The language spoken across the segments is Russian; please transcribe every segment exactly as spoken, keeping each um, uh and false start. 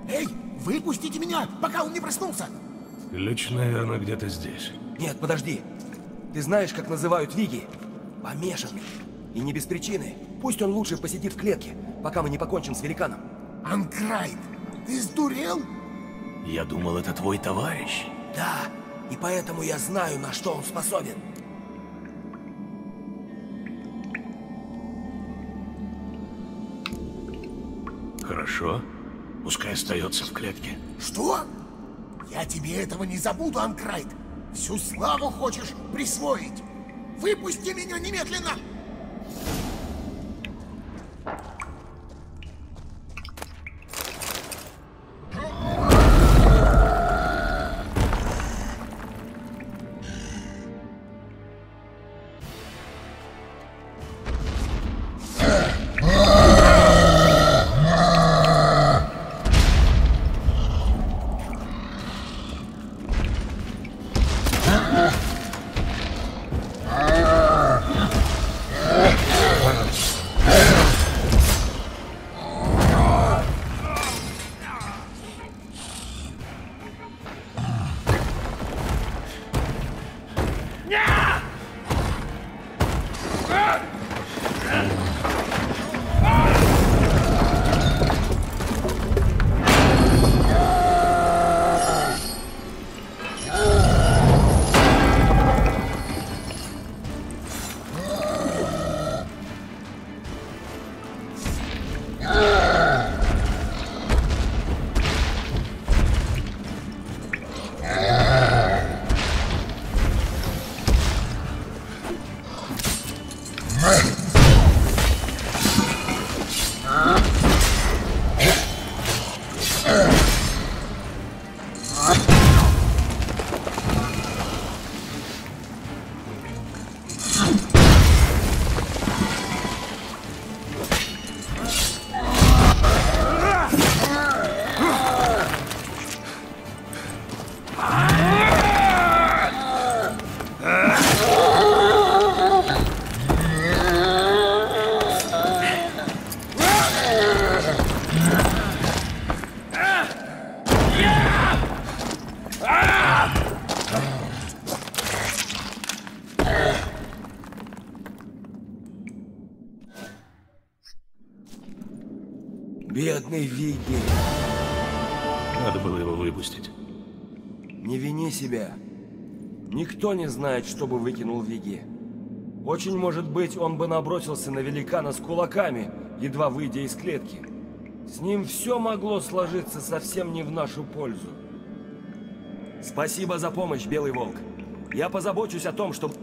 Эй, выпустите меня, пока он не проснулся! Ключ, наверное, где-то здесь. Нет, подожди. Ты знаешь, как называют Виги? Помешанный. И не без причины. Пусть он лучше посидит в клетке, пока мы не покончим с великаном. Анкрайд, ты сдурел? Я думал, это твой товарищ. Да, и поэтому я знаю, на что он способен. Хорошо. Пускай остается в клетке. Что? Я тебе этого не забуду, Анкрайд. Всю славу хочешь присвоить? Выпусти меня немедленно! Бедный Виги. Надо было его выпустить. Не вини себя. Никто не знает, что бы выкинул Виги. Очень может быть, он бы набросился на великана с кулаками, едва выйдя из клетки. С ним все могло сложиться совсем не в нашу пользу. Спасибо за помощь, Белый Волк. Я позабочусь о том, чтобы...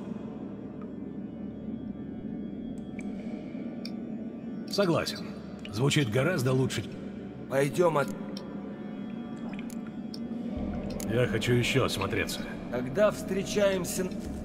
Согласен. Звучит гораздо лучше. Пойдем от... Я хочу еще осмотреться. Когда встречаемся...